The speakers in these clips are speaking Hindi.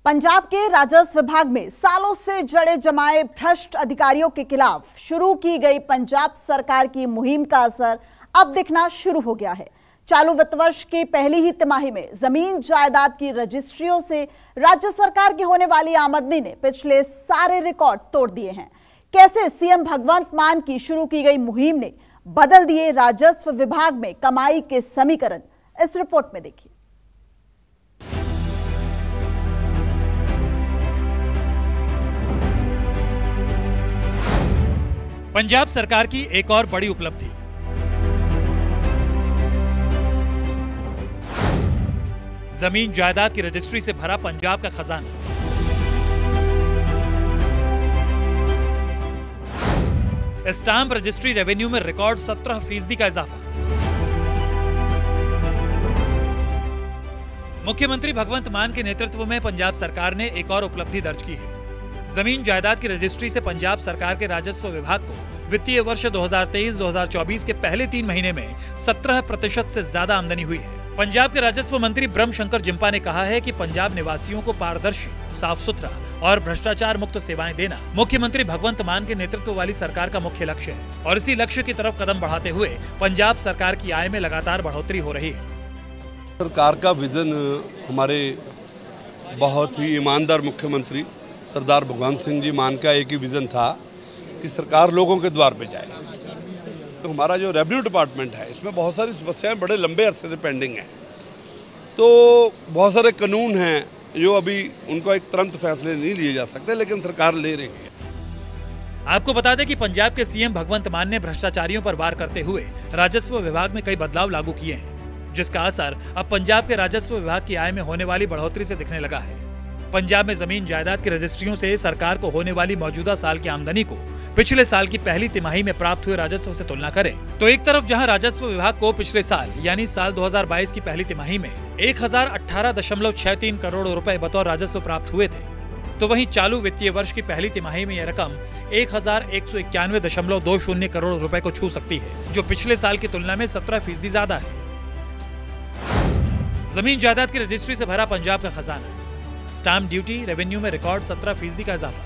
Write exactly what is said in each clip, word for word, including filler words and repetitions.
पंजाब के राजस्व विभाग में सालों से जड़े जमाए भ्रष्ट अधिकारियों के खिलाफ शुरू की गई पंजाब सरकार की मुहिम का असर अब दिखना शुरू हो गया है। चालू वित्त वर्ष की पहली ही तिमाही में जमीन जायदाद की रजिस्ट्रियों से राज्य सरकार की होने वाली आमदनी ने पिछले सारे रिकॉर्ड तोड़ दिए हैं। कैसे सीएम भगवंत मान की शुरू की गई मुहिम ने बदल दिए राजस्व विभाग में कमाई के समीकरण, इस रिपोर्ट में देखिए। पंजाब सरकार की एक और बड़ी उपलब्धि। जमीन जायदाद की रजिस्ट्री से भरा पंजाब का खजाना। स्टाम्प रजिस्ट्री रेवेन्यू में रिकॉर्ड सत्रह फीसदी का इजाफा। मुख्यमंत्री भगवंत मान के नेतृत्व में पंजाब सरकार ने एक और उपलब्धि दर्ज की है। जमीन जायदाद की रजिस्ट्री से पंजाब सरकार के राजस्व विभाग को वित्तीय वर्ष दो हज़ार तेईस दो हज़ार चौबीस के पहले तीन महीने में सत्रह प्रतिशत से ज्यादा आमदनी हुई है। पंजाब के राजस्व मंत्री ब्रह्म शंकर जिम्पा ने कहा है कि पंजाब निवासियों को पारदर्शी, साफ सुथरा और भ्रष्टाचार मुक्त सेवाएं देना मुख्यमंत्री भगवंत मान के नेतृत्व वाली सरकार का मुख्य लक्ष्य है और इसी लक्ष्य की तरफ कदम बढ़ाते हुए पंजाब सरकार की आय में लगातार बढ़ोतरी हो रही है। सरकार का विजन हमारे बहुत ही ईमानदार मुख्यमंत्री सरदार भगवंत सिंह जी मान का एक ही विज़न था कि सरकार लोगों के द्वार पे जाए। तो हमारा जो रेवेन्यू डिपार्टमेंट है इसमें बहुत सारी समस्याएं बड़े लंबे अरसे से पेंडिंग हैं। तो बहुत सारे कानून हैं जो अभी उनको एक तुरंत फैसले नहीं लिए जा सकते, लेकिन सरकार ले रही है। आपको बता दें कि पंजाब के सीएम भगवंत मान ने भ्रष्टाचारियों पर वार करते हुए राजस्व विभाग में कई बदलाव लागू किए हैं, जिसका असर अब पंजाब के राजस्व विभाग की आय में होने वाली बढ़ोतरी से दिखने लगा है। पंजाब में जमीन जायदाद की रजिस्ट्रियों से सरकार को होने वाली मौजूदा साल की आमदनी को पिछले साल की पहली तिमाही में प्राप्त हुए राजस्व से तुलना करें तो एक तरफ जहां राजस्व विभाग को पिछले साल यानी साल दो हज़ार बाईस की पहली तिमाही में एक हजार अठारह दशमलव छह तीन करोड़ रुपए बतौर राजस्व प्राप्त हुए थे, तो वहीं चालू वित्तीय वर्ष की पहली तिमाही में यह रकम एक हजार एक सौ इक्यानवे दशमलव दो शून्य करोड़ रुपए को छू सकती है, जो पिछले साल की तुलना में सत्रह फीसदी ज्यादा है। जमीन जायदाद की रजिस्ट्री से भरा पंजाब का खजाना। स्टाम्प ड्यूटी रेवेन्यू में रिकॉर्ड सत्रह फीसदी का इजाफा।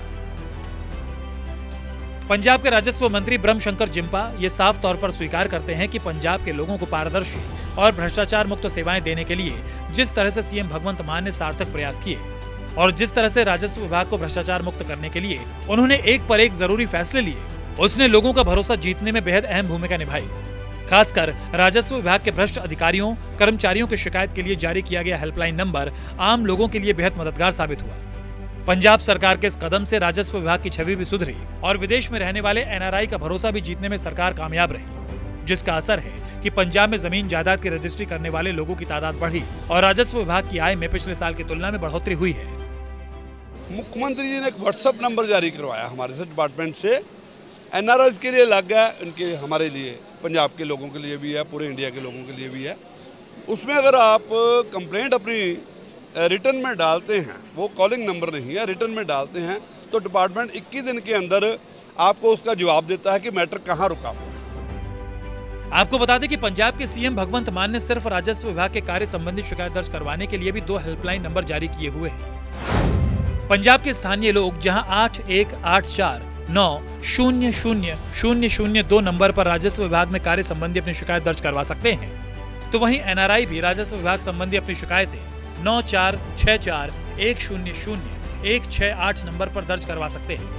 पंजाब के राजस्व मंत्री ब्रह्म शंकर जिम्पा ये साफ तौर पर स्वीकार करते हैं कि पंजाब के लोगों को पारदर्शी और भ्रष्टाचार मुक्त सेवाएं देने के लिए जिस तरह से सीएम भगवंत मान ने सार्थक प्रयास किए और जिस तरह से राजस्व विभाग को भ्रष्टाचार मुक्त करने के लिए उन्होंने एक पर एक जरूरी फैसले लिए, उसने लोगों का भरोसा जीतने में बेहद अहम भूमिका निभाई। खासकर राजस्व विभाग के भ्रष्ट अधिकारियों, कर्मचारियों की शिकायत के लिए जारी किया गया हेल्पलाइन नंबर आम लोगों के लिए बेहद मददगार साबित हुआ। पंजाब सरकार के इस कदम से राजस्व विभाग की छवि भी सुधरी और विदेश में रहने वाले एनआरआई का भरोसा भी जीतने में सरकार कामयाब रही, जिसका असर है कि पंजाब में जमीन जायदाद की रजिस्ट्री करने वाले लोगों की तादाद बढ़ी और राजस्व विभाग की आय में पिछले साल की तुलना में बढ़ोतरी हुई है। मुख्यमंत्री जी ने एक व्हाट्सएप नंबर जारी करवाया हमारे से डिपार्टमेंट से, एनआरआई के लिए अलग है, उनके हमारे लिए पंजाब के लोगों के लिए भी है, पूरे इंडिया के लोगों के लिए भी है। उसमें अगर आप कंप्लेंट अपनी रिटर्न में डालते हैं, वो कॉलिंग नंबर नहीं है, रिटर्न में डालते हैं, तो डिपार्टमेंट इक्कीस दिन के अंदर आपको उसका जवाब देता है कि मैटर कहाँ रुका हुआ। आपको बता दें कि पंजाब के सीएम भगवंत मान ने सिर्फ राजस्व विभाग के कार्य संबंधी शिकायत दर्ज करवाने के लिए भी दो हेल्पलाइन नंबर जारी किए हुए हैं। पंजाब के स्थानीय लोग जहां आठ एक आठ चार नौ शून्य शून्य शून्य शून्य दो नंबर पर राजस्व विभाग में कार्य संबंधी अपनी शिकायत दर्ज करवा सकते हैं, तो वहीं एनआरआई भी राजस्व विभाग संबंधी अपनी शिकायतें नौ चार छह चार एक शून्य शून्य एक छह आठ नंबर पर दर्ज करवा सकते हैं।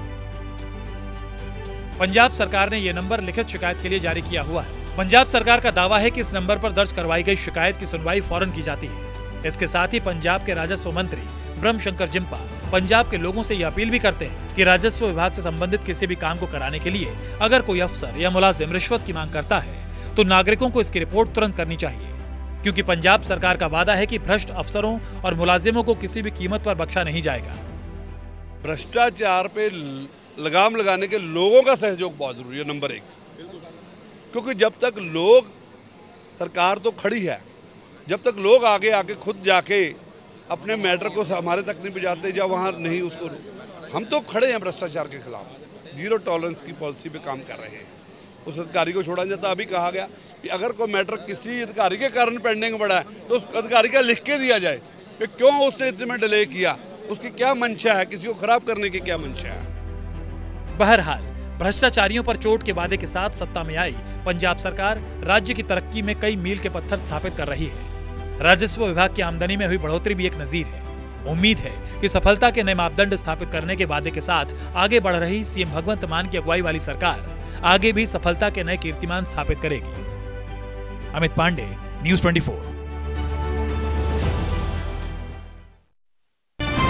पंजाब सरकार ने यह नंबर लिखित शिकायत के लिए जारी किया हुआ है। पंजाब सरकार का दावा है कि इस नंबर पर दर्ज करवाई गई शिकायत की सुनवाई फौरन की जाती है। इसके साथ ही पंजाब के राजस्व मंत्री ब्रह्म शंकर जिम्पा पंजाब के लोगों से यह अपील भी करते हैं कि राजस्व विभाग से संबंधित किसी भी काम को कराने के लिए अगर कोई अफसर या मुलाजिम रिश्वत की मांग करता है तो नागरिकों को इसकी रिपोर्ट तुरंत करनी चाहिए, क्योंकि पंजाब सरकार का वादा है कि भ्रष्ट अफसरों और मुलाजिमों को किसी भी कीमत पर बख्शा नहीं जाएगा। भ्रष्टाचार पे लगाम लगाने के लोगों का सहयोग बहुत जरूरी है, नंबर एक, क्योंकि जब तक लोग, सरकार तो खड़ी है, जब तक लोग आगे आके खुद जाके अपने मैटर को हमारे तक नहीं पहुँचाते या वहाँ नहीं उसको, हम तो खड़े हैं भ्रष्टाचार के खिलाफ, जीरो टॉलरेंस की पॉलिसी पे काम कर रहे हैं। उस अधिकारी को छोड़ा जाता, अभी कहा गया कि अगर कोई मैटर किसी अधिकारी के कारण पेंडिंग पड़ा है तो उस अधिकारी का लिख के दिया जाए कि क्यों उसने इतने में डिले किया, उसकी क्या मंशा है, किसी को खराब करने की क्या मंशा है। बहरहाल भ्रष्टाचारियों पर चोट के वादे के साथ सत्ता में आई पंजाब सरकार राज्य की तरक्की में कई मील के पत्थर स्थापित कर रही है। राजस्व विभाग की आमदनी में हुई बढ़ोतरी भी एक नजीर है। उम्मीद है कि सफलता के नए मापदंड स्थापित करने के वादे के साथ आगे बढ़ रही सीएम भगवंत मान की अगुवाई वाली सरकार आगे भी सफलता के नए कीर्तिमान स्थापित करेगी। अमित पांडे, न्यूज़ चौबीस।